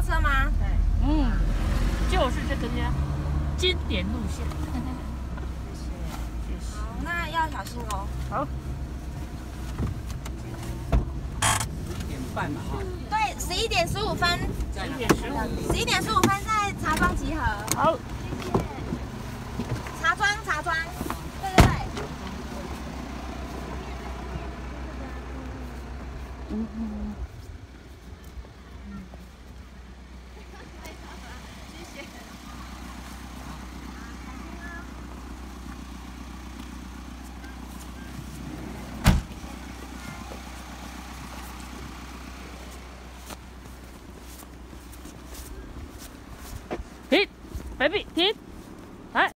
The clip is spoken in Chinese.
车吗？ 对， 嗯，就是这个呀，经典路线。谢谢。 好，那要小心哦。 好。 11:30嘛哈。 对，11:15。11:15在茶庄集合。 好。 茶庄。对对对。谢谢。 停，baby，停。